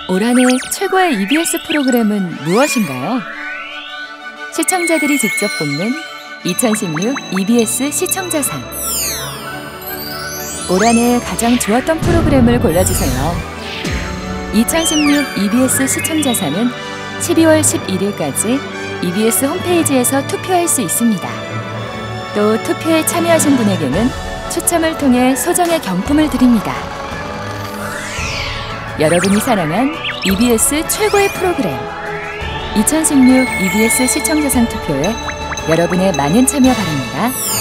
올 한 해 최고의 EBS 프로그램은 무엇인가요? 시청자들이 직접 뽑는 2016 EBS 시청자상. 올 한 해 가장 좋았던 프로그램을 골라주세요. 2016 EBS 시청자상은 12월 11일까지 EBS 홈페이지에서 투표할 수 있습니다. 또 투표에 참여하신 분에게는 추첨을 통해 소정의 경품을 드립니다. 여러분이 사랑한 EBS 최고의 프로그램 2016 EBS 시청자상 투표에 여러분의 많은 참여 바랍니다.